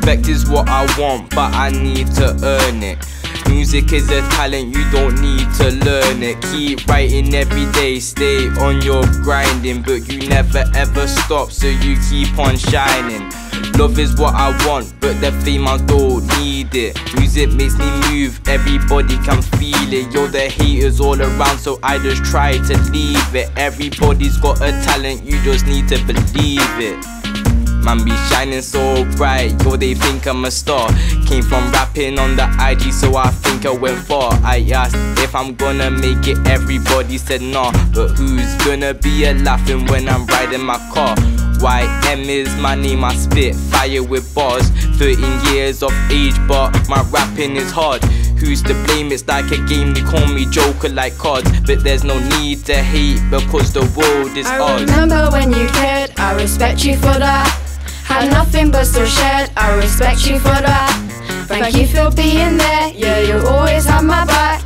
Respect is what I want, but I need to earn it. Music is a talent, you don't need to learn it. Keep writing every day, stay on your grinding, but you never ever stop, so you keep on shining. Love is what I want, but the fame I don't need it. Music makes me move, everybody can feel it. Yo, the haters all around, so I just try to leave it. Everybody's got a talent, you just need to believe it. Man be shining so bright, yo, they think I'm a star. Came from rapping on the IG, so I think I went far. I asked if I'm gonna make it, everybody said nah. But who's gonna be laughing when I'm riding my car? YM is my name, I spit fire with bars. 13 years of age, but my rapping is hard. Who's to blame? It's like a game, they call me Joker like cards. But there's no need to hate, because the world is ours. I remember when you cared, I respect you for that. Had nothing but still shared, I respect you for that. Thank you for being there, yeah, you always have my back.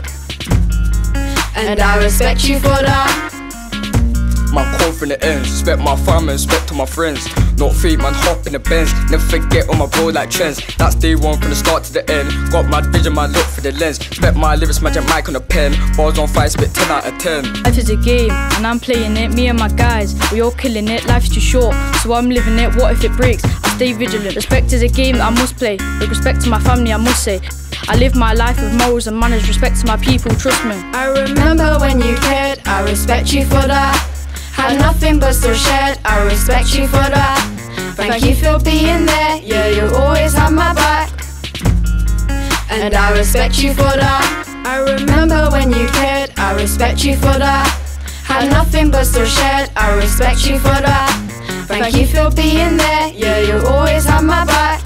And I respect you for that. Man, call from the ends, respect my family, respect to my friends. Not fake, man, hop in the Benz. Never forget on my bro like trends. That's day one from the start to the end. Got my vision, my look for the lens. Respect my lyrics, magic mic on the pen. Bars on fire, spit 10 out of 10. Life is a game, and I'm playing it. Me and my guys, we all killing it. Life's too short, so I'm living it. What if it breaks? I stay vigilant. Respect is a game that I must play. With respect to my family, I must say. I live my life with morals and manners. Respect to my people, trust me. I remember when you cared, I respect you for that. Had nothing but still shared, I respect you for that. Thank you for being there, yeah, you always have my back. And I respect you for that. I remember when you cared, I respect you for that. Had nothing but still shared, I respect you for that. Thank you for being there, yeah, you always have my back.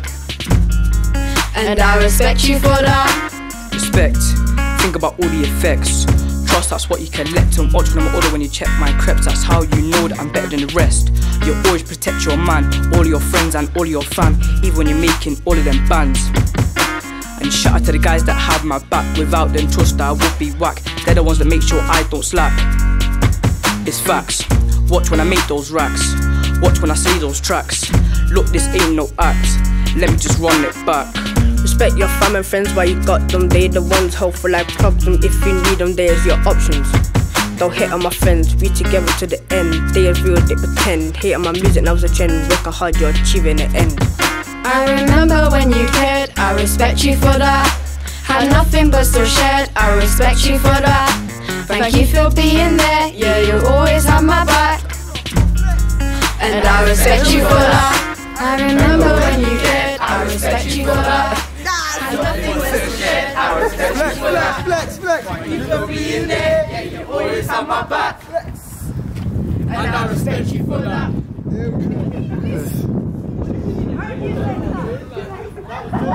And I respect you for that. Respect, think about all the effects. Trust, that's what you collect. And watch when I'm older when you check my creps. That's how you know that I'm better than the rest. You always protect your man, all your friends and all your fam, even when you're making all of them bands. And shout out to the guys that have my back. Without them, trust that I would be whack. They're the ones that make sure I don't slack. It's facts. Watch when I make those racks. Watch when I say those tracks. Look, this ain't no act. Let me just run it back. Respect your fam and friends while you got them. They the ones hopeful like problem. If you need them, there's your options. Don't hate on my friends, we together to the end. They are real, they pretend. Hate on my music, now it's a trend. Work hard, you're achieving the end. I remember when you cared, I respect you for that. Had nothing but still shared, I respect you for that. Thank you for being there, yeah, you always have my back. And I respect you for that. I remember when you cared, I respect you for that. Had nothing but still shared, I respect you for that. Thank you for being there, yeah, you always have my back. And I respect you for that.